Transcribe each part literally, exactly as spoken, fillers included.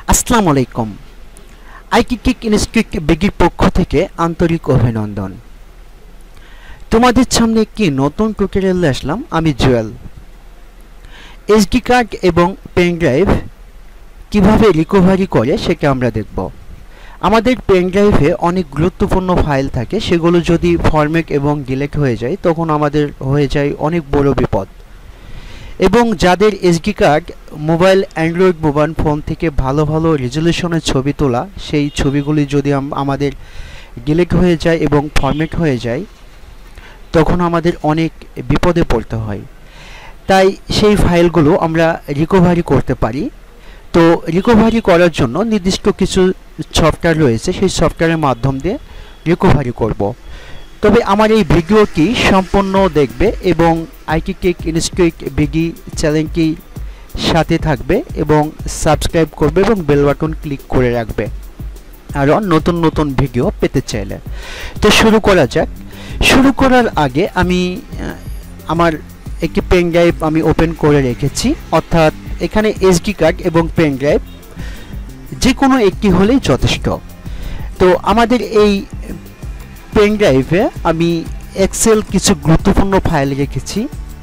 আসসালামু আলাইকুম। আইকিকিক ইনস্টিটিউট বিগির পক্ষ থেকে আন্তরিক অভিনন্দন। তোমাদের সামনে একটি নতুন টিউটোরিয়াল নিয়ে আসলাম। আমি জুয়েল। এসডি কার্ড এবং পেন ড্রাইভ কিভাবে রিকভারি করে সেটা আমরা দেখব। আমাদের পেন ড্রাইভে অনেক গুরুত্বপূর্ণ ফাইল থাকে, সেগুলো যদি ফরম্যাট এবং ডিলিট হয়ে যায় তখন আমাদের হয়ে যায় অনেক বড় বিপদ। এবং যাদের SD card mobile android mobile phone থেকে ভালো ভালো রেজলিউশনের ছবি তোলা, সেই ছবিগুলি যদি আমাদের ডিলিট হয়ে যায় এবং ফরম্যাট হয়ে যায় তখন আমাদের অনেক বিপদে পড়তে হয়। তাই সেই ফাইলগুলো আমরা রিকভারি করতে পারি। তো রিকভারি করার জন্য নির্দিষ্ট কিছু সফটওয়্যার রয়েছে, সেই সফটওয়্যারের মাধ্যম দিয়ে রিকভারি করব। তবে আমার এই ভিডিওটি সম্পূর্ণ দেখবে এবং আইকিকিক ইনস্টিটিউট বিগি চ্যানেলটি সাথে থাকবে এবং সাবস্ক্রাইব করবে এবং বেল বাটন ক্লিক করে রাখবে আরও নতুন নতুন ভিডিও পেতে চাইলে। তো শুরু করা যাক। শুরু করার আগে আমি আমার একটি পেন ড্রাইভ আমি ওপেন করে রেখেছি, অর্থাৎ এখানে এসডি কার্ড এবং পেন ড্রাইভ যে কোনো একটি হলেই যথেষ্ট। তো আমাদের এই পেন ড্রাইভে আমি এক্সেল কিছু গুরুত্বপূর্ণ ফাইল রেখেছি।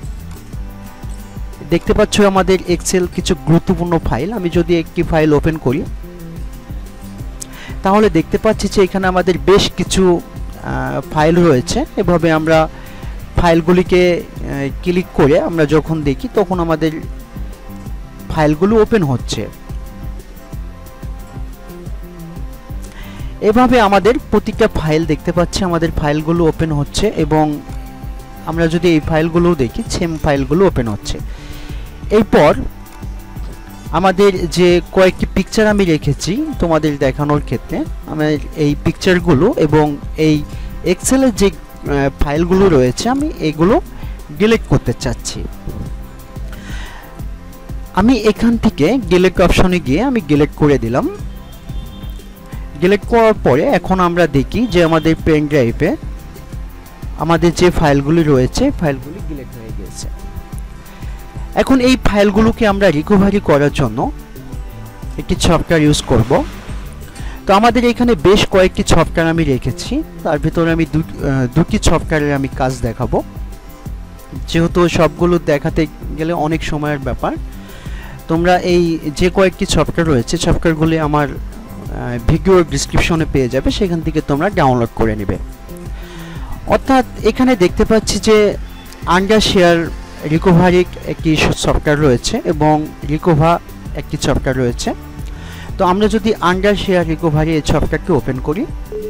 দেখতে পাচ্ছ আমাদের এক্সেল কিছু গুরুত্বপূর্ণ ফাইল। আমি যদি একটি ফাইল ওপেন করি তাহলে দেখতে পাচ্ছি যে এখানে আমাদের বেশ কিছু ফাইল রয়েছে। এভাবে আমরা ফাইলগুলিকে ক্লিক করে আমরা যখন দেখি তখন আমাদের ফাইলগুলো ওপেন হচ্ছে। এভাবে আমাদের প্রতিটা ফাইল দেখতে পাচ্ছি আমাদের ফাইলগুলো ওপেন হচ্ছে এবং আমরা যদি এই ফাইলগুলো দেখি সেম ফাইলগুলো ওপেন হচ্ছে। এরপর আমাদের যে কয়েকটি পিকচার আমি রেখেছি তোমাদের দেখানোর ক্ষেত্রে, আমি এই পিকচারগুলো এবং এই এক্সেলের যে ফাইলগুলো রয়েছে আমি এগুলো ডিলিট করতে চাচ্ছি। আমি এখান থেকে ডিলিট অপশনে গিয়ে আমি ডিলিট করে দিলাম। ডিলিট করার পরে এখন আমরা দেখি যে আমাদের পেন ড্রাইভে আমাদের যে ফাইলগুলি রয়েছে ফাইলগুলি ডিলিট হয়ে গেছে। এখন এই ফাইলগুলোকে আমরা রিকভারি করার জন্য একটি সফটওয়্যার ইউজ করব। তো আমাদের এখানে বেশ কয়েকটি সফটওয়্যার আমি রেখেছি, তার ভিতরে আমি দুটি সফটওয়্যারের আমি কাজ দেখাবো। যেহেতু সবগুলো দেখাতে গেলে অনেক সময়ের ব্যাপার, তোমরা এই যে কয়েকটি সফটওয়্যার রয়েছে সফটওয়্যারগুলি আমার ভিডিওর ডেসক্রিপশনে পেয়ে যাবে, সেখান থেকে তোমরা ডাউনলোড করে নেবে। অর্থাৎ এখানে দেখতে পাচ্ছি যে আন্ডার শেয়ার রিকভারি একটি সফটওয়্যার রয়েছে এবং রিকোভা একটি সফটওয়্যার রয়েছে। তো আমরা যদি আন্ডার শেয়ার রিকভারি এই সফটওয়্যারটি ওপেন করি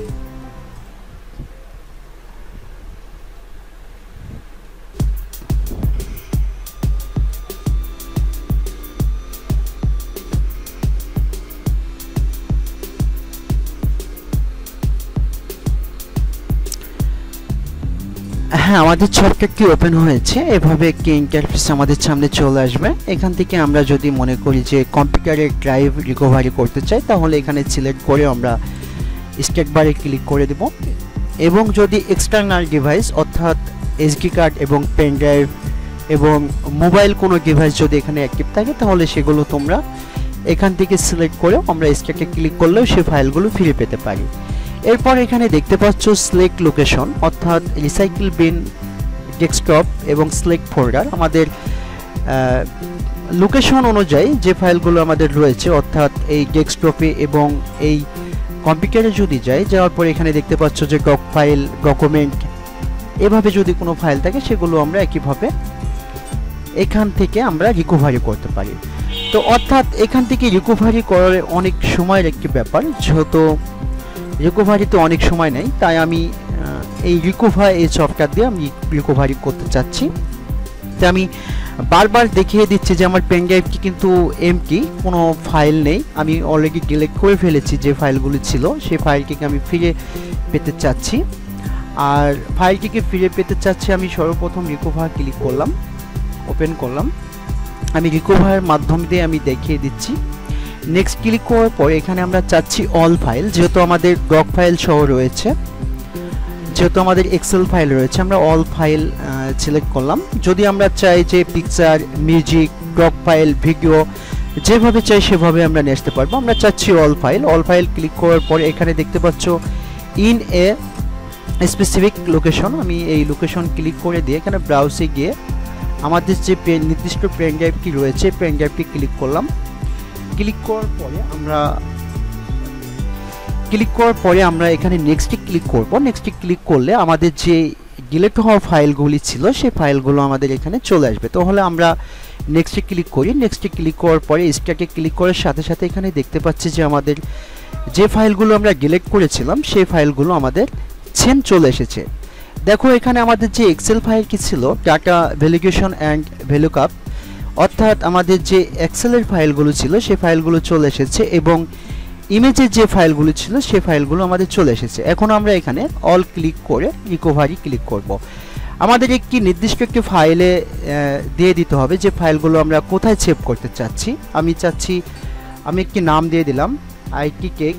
হ্যাঁ, আমাদের সফটওয়্যারটি ওপেন হয়েছে। এভাবে একটি ইন্টারফেস আমাদের সামনে চলে আসবে। এখান থেকে আমরা যদি মনে করি যে কম্পিউটারের ড্রাইভ রিকভারি করতে চাই তাহলে এখানে সিলেক্ট করে আমরা স্টার্ট বারে ক্লিক করে দেব এবং যদি এক্সটার্নাল ডিভাইস অর্থাৎ এসডি কার্ড এবং পেন ড্রাইভ এবং মোবাইল কোনো ডিভাইস যদি এখানে অ্যাক্টিভ থাকে তাহলে সেগুলো তোমরা এখান থেকে সিলেক্ট করে আমরা স্টার্টে ক্লিক করলেও সেই ফাইলগুলো ফিরে পেতে পারি। এরপর এখানে দেখতে পাচ্ছ সিলেক্ট লোকেশন অর্থাৎ রিসাইকেল বিন, ডেস্কটপ এবং সিলেক্ট ফোল্ডার। আমাদের লোকেশন অনুযায়ী যে ফাইলগুলো আমাদের রয়েছে অর্থাৎ এই ডেস্কটপে এবং এই কম্পিউটারে যদি যাই, যাওয়ার পর এখানে দেখতে পাচ্ছ যে ডক ফাইল, ডকুমেন্ট, এভাবে যদি কোনো ফাইল থাকে সেগুলো আমরা একইভাবে এখান থেকে আমরা রিকভারি করতে পারি। তো অর্থাৎ এখান থেকে রিকভারি করার অনেক সময়ের একটি ব্যাপার, যেহেতু রিকভারিতে অনেক সময় নেই, তাই আমি এই রিকভার এই সফটওয়্যার দিয়ে আমি রিকভারি করতে চাচ্ছি। তো আমি বারবার দেখিয়ে দিচ্ছি যে আমার পেন ড্রাইভটি কিন্তু এমটি, কোনো ফাইল নেই। আমি অলরেডি ডিলিট করে ফেলেছি যে ফাইলগুলি ছিল, সেই ফাইলটিকে আমি ফিরে পেতে চাচ্ছি। আর ফাইলটিকে ফিরে পেতে চাচ্ছি আমি সর্বপ্রথম রিকভার ক্লিক করলাম, ওপেন করলাম। আমি রিকভারের মাধ্যম দিয়ে আমি দেখিয়ে দিচ্ছি। নেক্সট ক্লিক করার পর এখানে আমরা চাচ্ছি অল ফাইল, যেহেতু আমাদের ডক ফাইল সহ রয়েছে, যেহেতু আমাদের এক্সেল ফাইল রয়েছে আমরা অল ফাইল সিলেক্ট করলাম। যদি আমরা চাই যে picture, music, doc file, video যেভাবে চাই সেভাবে আমরা নিয়ে আসতে পারবো। আমরা চাচ্ছি all file, all file click করার পরে এখানে দেখতে পাচ্ছ ইন এ স্পেসিফিক লোকেশন, আমি এই লোকেশন ক্লিক করে দিয়ে এখানে ব্রাউজে গিয়ে আমাদের যে পেন নির্দিষ্ট পেন ড্রাইভটি রয়েছে পেন ড্রাইভটি ক্লিক করলাম। ক্লিক করার পরে আমরা ক্লিক করার পরে আমরা এখানে নেক্সটে ক্লিক করব। নেক্সটে ক্লিক করলে আমাদের যে ডিলিট হওয়া ফাইলগুলি ছিল সেই ফাইলগুলো আমাদের এখানে চলে আসবে। তাহলে আমরা নেক্সটে ক্লিক করি। নেক্সটে ক্লিক করার পরে স্টার্টে ক্লিক করার সাথে সাথে এখানে দেখতে পাচ্ছি যে আমাদের যে ফাইলগুলো আমরা ডিলিট করেছিলাম সেই ফাইলগুলো আমাদের সেম চলে এসেছে। দেখো এখানে আমাদের যে এক্সেল ফাইলটি ছিল ডাটা ভ্যালিডেশন অ্যান্ড ভ্যালুকাপ, অর্থাৎ আমাদের যে এক্সেলের ফাইলগুলো ছিল সেই ফাইলগুলো চলে এসেছে এবং ইমেজের যে ফাইলগুলো ছিল সেই ফাইলগুলো আমাদের চলে এসেছে। এখন আমরা এখানে অল ক্লিক করে রিকভারি ক্লিক করব। আমাদের একটি নির্দিষ্ট একটি ফাইলে দিয়ে দিতে হবে যে ফাইলগুলো আমরা কোথায় সেভ করতে চাচ্ছি। আমি চাচ্ছি আমি একটি নাম দিয়ে দিলাম আইটি কেক।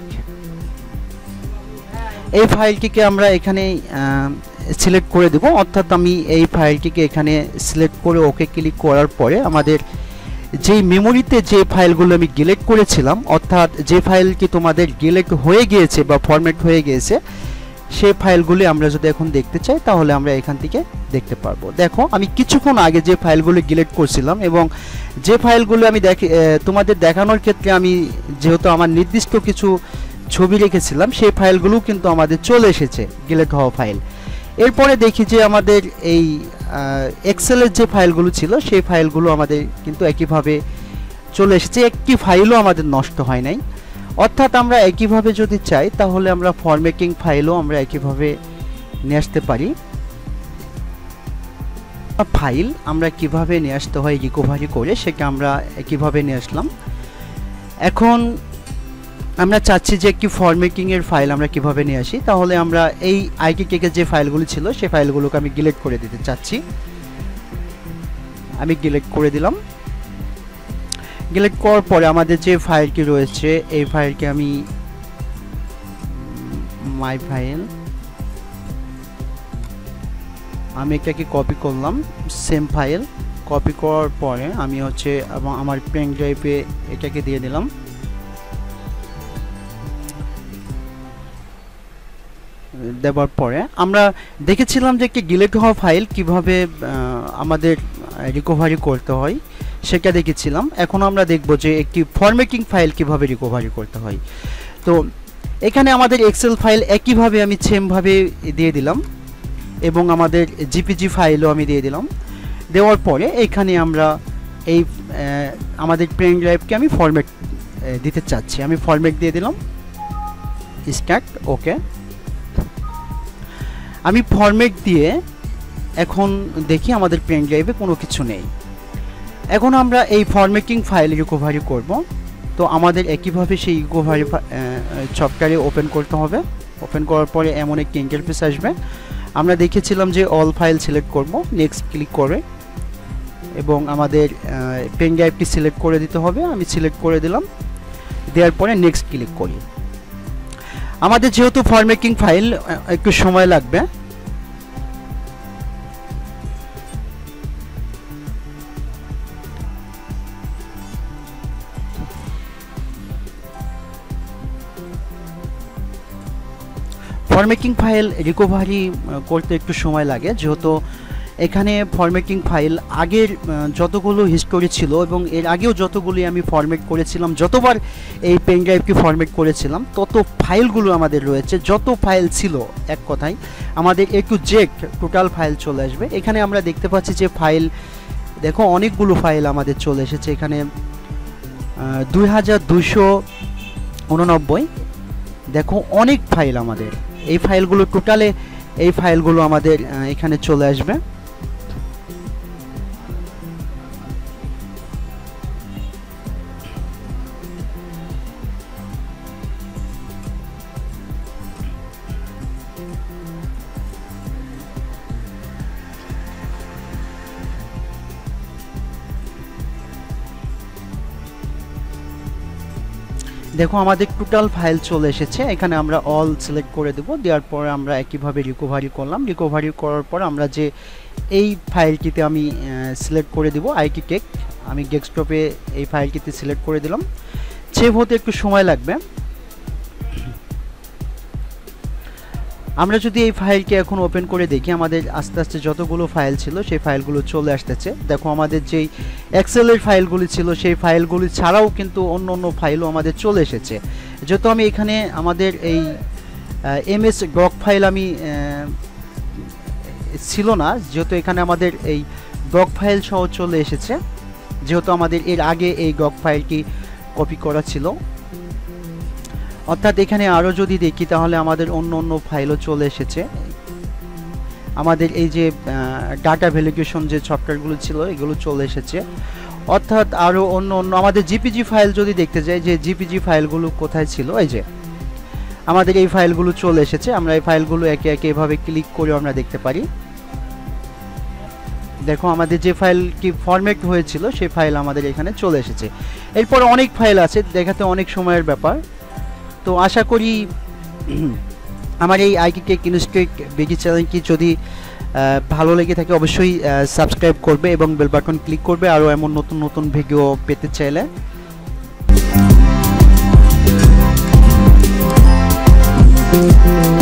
এই ফাইলটিকে আমরা এখানে সিলেক্ট করে দেব, অর্থাৎ আমি এই ফাইলটিকে এখানে সিলেক্ট করে ওকে ক্লিক করার পরে আমাদের যেই মেমোরিতে যে ফাইলগুলো আমি ডিলিট করেছিলাম, অর্থাৎ যে ফাইলটি তোমাদের ডিলিট হয়ে গিয়েছে বা ফরম্যাট হয়ে গিয়েছে সেই ফাইলগুলি আমরা যদি এখন দেখতে চাই তাহলে আমরা এখান থেকে দেখতে পারবো। দেখো আমি কিছুক্ষণ আগে যে ফাইলগুলো ডিলিট করছিলাম এবং যে ফাইলগুলো আমি দেখে তোমাদের দেখানোর ক্ষেত্রে আমি যেহেতু আমার নির্দিষ্ট কিছু ছবি রেখেছিলাম সেই ফাইলগুলো কিন্তু আমাদের চলে এসেছে ডিলিট হওয়া ফাইল। এরপরে দেখি যে আমাদের এই এক্সেলের যে ফাইলগুলো ছিল সেই ফাইলগুলো আমাদের কিন্তু একইভাবে চলে এসেছে, একটি ফাইলও আমাদের নষ্ট হয় নাই। অর্থাৎ আমরা একইভাবে যদি চাই তাহলে আমরা ফরম্যাটিং ফাইলও আমরা একইভাবে নিয়ে আসতে পারি। ফাইল আমরা কিভাবে নিয়ে আসতে হয় রিকভারি করে সেটা আমরা একইভাবে নিয়ে আসলাম। এখন আমরা চাচ্ছি যে একটি ফরম্যাটিং এর ফাইল আমরা কিভাবে নিয়ে আসি, তাহলে আমরা এই আইটি কেকের যে ফাইলগুলো ছিল সেই ফাইলগুলোকে আমি ডিলিট করে দিতে চাচ্ছি। আমি ডিলিট করে দিলাম। ডিলিট করার পরে আমাদের যে ফাইলটি রয়েছে এই ফাইলকে আমি মাই ফাইল আমি এটাকে কপি করলাম, সেম ফাইল কপি করার পরে আমি হচ্ছে এবং আমার পেন ড্রাইভে এটাকে দিয়ে দিলাম। দেওয়ার পরে আমরা দেখেছিলাম যে একটি ডিলিট হওয়া ফাইল কিভাবে আমাদের রিকভারি করতে হয় সেটা দেখেছিলাম। এখন আমরা দেখব যে একটি ফরম্যাটিং ফাইল কিভাবে রিকভারি করতে হয়। তো এখানে আমাদের এক্সেল ফাইল একইভাবে আমি সেমভাবে দিয়ে দিলাম এবং আমাদের জিপিজি ফাইলও আমি দিয়ে দিলাম। দেওয়ার পরে এখানে আমরা এই আমাদের পেন ড্রাইভকে আমি ফরম্যাট দিতে চাচ্ছি, আমি ফরম্যাট দিয়ে দিলাম, স্টার্ট, ওকে। আমি ফরম্যাট দিয়ে এখন দেখি আমাদের পেন ড্রাইভে কোনো কিছু নেই। এখন আমরা এই ফরম্যাটিং ফাইল রিকভারি করব। তো আমাদের একইভাবে সেই রিকভারি সফটওয়্যারে ওপেন করতে হবে। ওপেন করার পরে এমন একটি ইন্টারফেস আসবে। আমরা দেখেছিলাম যে অল ফাইল সিলেক্ট করব, নেক্সট ক্লিক করে এবং আমাদের পেন ড্রাইভটি সিলেক্ট করে দিতে হবে। আমি সিলেক্ট করে দিলাম, দেওয়ার পরে নেক্সট ক্লিক করি। আমাদের যেহেতু ফরম্যাটিং ফাইল একটু সময় লাগবে, ফরম্যাটিং ফাইল রিকভারি করতে একটু সময় লাগে, যেহেতু এখানে ফরম্যাটিং ফাইল আগের যতগুলো হিস্টোরি ছিল এবং এর আগেও যতগুলি আমি ফরম্যাট করেছিলাম, যতবার এই পেন ড্রাইভকে ফরম্যাট করেছিলাম তত ফাইলগুলো আমাদের রয়েছে, যত ফাইল ছিল এক কথায় আমাদের একটু জেড টোটাল ফাইল চলে আসবে। এখানে আমরা দেখতে পাচ্ছি যে ফাইল দেখো অনেকগুলো ফাইল আমাদের চলে এসেছে। এখানে দুই হাজার দুইশো উননব্বই দেখো অনেক ফাইল আমাদের, এই ফাইলগুলো টোটালে এই ফাইলগুলো আমাদের এখানে চলে আসবে। দেখো আমাদের টোটাল ফাইল চলে এসেছে। এখানে আমরা অল সিলেক্ট করে দেব, দেওয়ার পরে আমরা একইভাবে রিকভারি করলাম। রিকভারি করার পর আমরা যে এই ফাইলটিতে আমি সিলেক্ট করে দেব আইটি টেক, আমি ডেস্কটপে এই ফাইলটিতে সিলেক্ট করে দিলাম। সেভ হতে একটু সময় লাগবে। আমরা যদি এই ফাইলকে এখন ওপেন করে দেখি, আমাদের আস্তে আস্তে যতগুলো ফাইল ছিল সেই ফাইলগুলো চলে আসতেছে। দেখো আমাদের যেই এক্সেলের ফাইলগুলি ছিল সেই ফাইলগুলি ছাড়াও কিন্তু অন্য অন্য ফাইলও আমাদের চলে এসেছে। যেহেতু আমি এখানে আমাদের এই এমএস ডক ফাইল আমি ছিল না, যেহেতু এখানে আমাদের এই ডক ফাইল সহ চলে এসেছে, যেহেতু আমাদের এর আগে এই ডক ফাইলটি কপি করা ছিল। অর্থাৎ এখানে আরও যদি দেখি তাহলে আমাদের অন্য অন্য ফাইলও চলে এসেছে। আমাদের এই যে ডাটা ভ্যালিডেশন যে সফটওয়্যারগুলো ছিল এগুলো চলে এসেছে। অর্থাৎ আরও অন্য অন্য আমাদের জিপিজি ফাইল যদি দেখতে যাই যে জিপিজি ফাইলগুলো কোথায় ছিল, এই যে আমাদের এই ফাইলগুলো চলে এসেছে। আমরা এই ফাইলগুলো একে একে এভাবে ক্লিক করে আমরা দেখতে পারি। দেখো আমাদের যে ফাইলটি ফরম্যাট হয়েছিল সেই ফাইল আমাদের এখানে চলে এসেছে। এরপর অনেক ফাইল আছে, দেখাতে অনেক সময়ের ব্যাপার। তো আশা করি আমার এই আইটি টেক ইনস্টিটিউট বিডি চ্যানেলটি যদি ভালো লেগে থাকে অবশ্যই সাবস্ক্রাইব করবে এবং বেল বাটন ক্লিক করবে আরও এমন নতুন নতুন ভিডিও পেতে চাইলে।